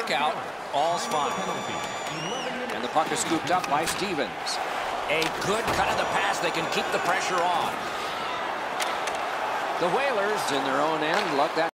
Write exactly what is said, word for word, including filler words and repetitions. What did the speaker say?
back out. All's fine. And the puck is scooped up by Stevens. A good cut of the pass. They can keep the pressure on. The Whalers in their own end let that